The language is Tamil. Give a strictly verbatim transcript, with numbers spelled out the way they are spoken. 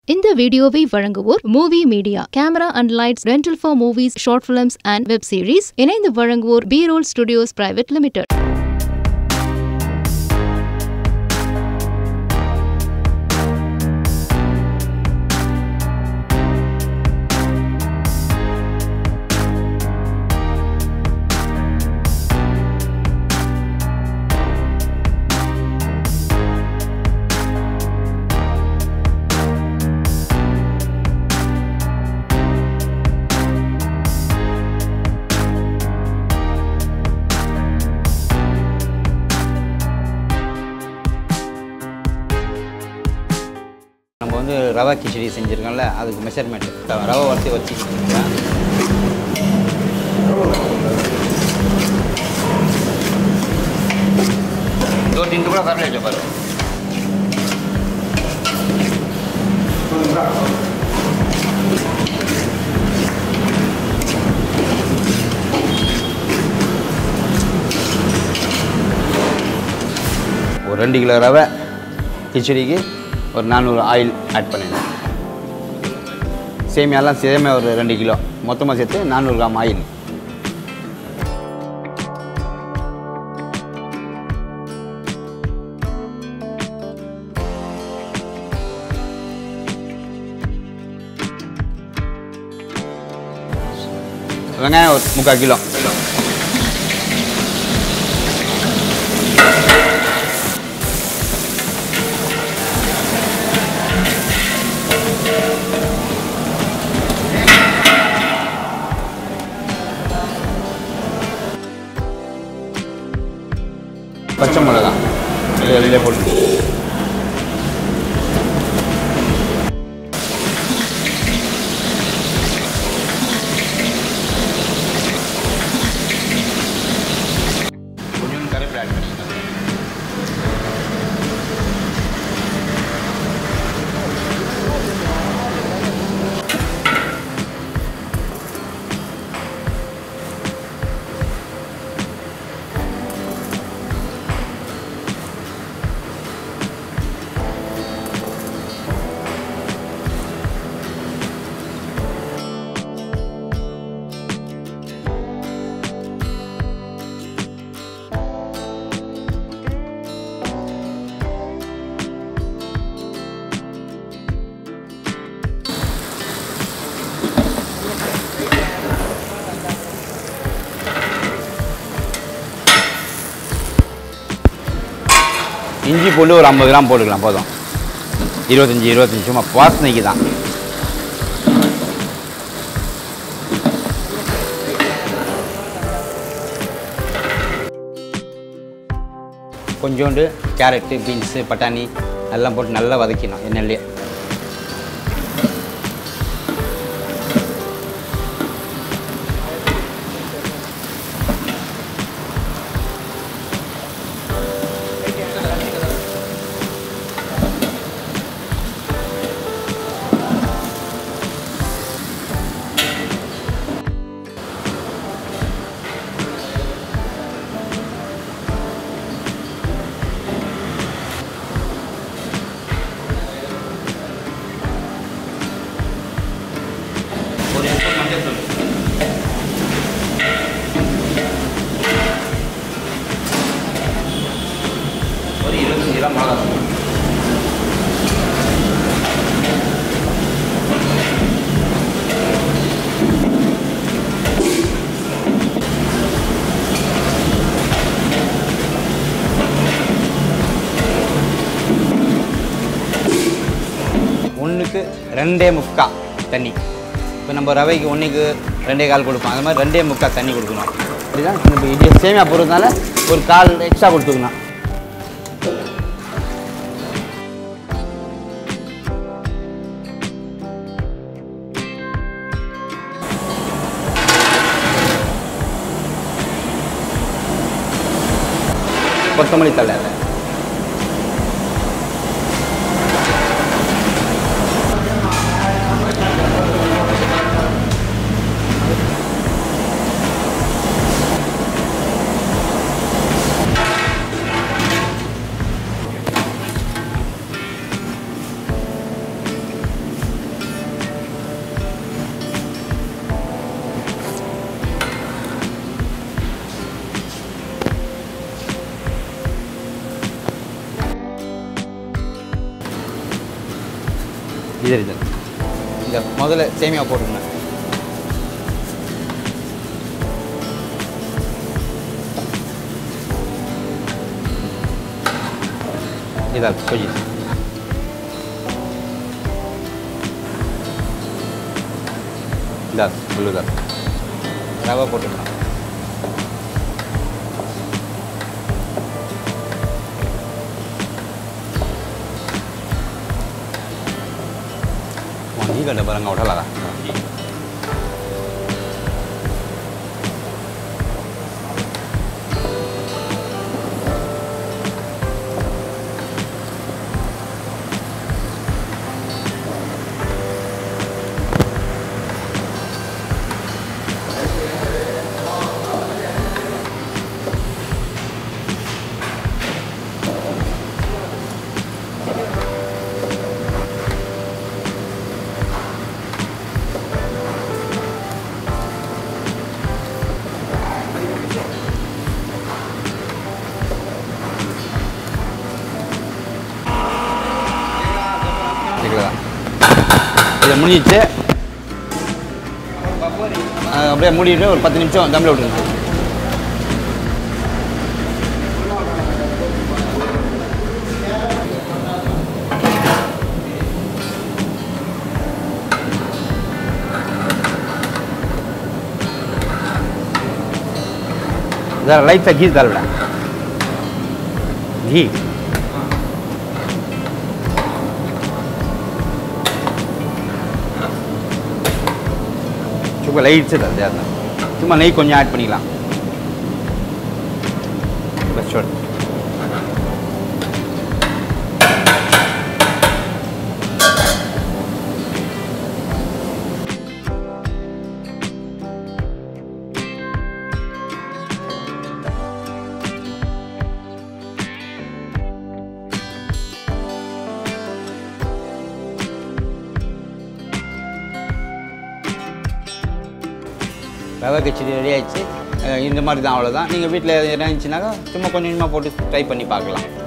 இந்த வீடியோவை வழங்குவோர் movie media camera and lights rental for movies short films and web series இணைந்து வழங்குவோர் B roll studios private limited. நம்ம வந்து ரவா கிச்சடி செஞ்சுருக்கோம்ல, அதுக்கு மெஷர்மெண்ட் ரவை வறுத்து வச்சுக்கிட்டேன். दो तीन टुकड़ा कर लेते पर ஒரு ரெண்டு கிலோ ரவை கிச்சடிக்கு ஒரு நானூறு ஆயில் ஆட் பண்ணிடுறேன். சேமியாலாம் சேமியா ஒரு ரெண்டு கிலோ மொத்தமாக சேர்த்து நானூறு கிராம் ஆயில். வெங்காயம் ஒரு முக்கால் கிலோ. பச்சை மிளகா வெளியே போட்டு கொஞ்சம் கருவேப்பிலை ஆட் பண்ணிக்கலாம். இஞ்சி பூண்டு ஒரு ஐம்பது கிராம் போட்டுக்கலாம், போதும். இருபத்தஞ்சி இருபத்தஞ்சி சும்மா வாசனைக்கு தான். கொஞ்சோண்டு கேரட்டு பீன்ஸு பட்டாணி எல்லாம் போட்டு நல்லா வதக்கணும் எண்ணெயிலே. ஒரு இருபத்தஞ்சி கிராம் மிளகா தூள். ஒன்றுக்கு ரெண்டே முக்கா தண்ணி. இப்போ நம்ம ரவைக்கு ஒன்றுக்கு ரெண்டே கால் கொடுப்போம், அது மாதிரி ரெண்டே முக்கா தண்ணி கொடுக்கணும். அப்படிதான் இப்போ இட்லி சேமியா போடுறதுனால ஒரு கால் எக்ஸ்ட்ரா கொடுத்துக்கணும். கொத்தமல்லி தழை இது இது இந்த முதல்ல சேமியா போட்டுருங்க. இதாக கொஞ்சம் இதா உள்ளுதா ரவை போட்டுக்கலாம். ini gak ada barang udah lah. இதை முடிச்சு அப்படியே மூடிட்டு ஒரு பத்து நிமிஷம் தம்மில் விட்டுருங்க. जरा लाइट सा घी डाल बेटा घी சும்மா லைட் से डाल दिया था சும்மா நெய் கொஞ்சம் ஆட் பண்ணிக்கலாம். बस छोड़ ரவை கிச்சடி ரெடி ஆயிடுச்சு. இந்த மாதிரி தான், அவ்வளோதான். நீங்கள் வீட்டில் என்ன இருந்துச்சுனாக்கா சும்மா கொஞ்சம் கொஞ்சமாக போட்டு ட்ரை பண்ணி பார்க்கலாம்.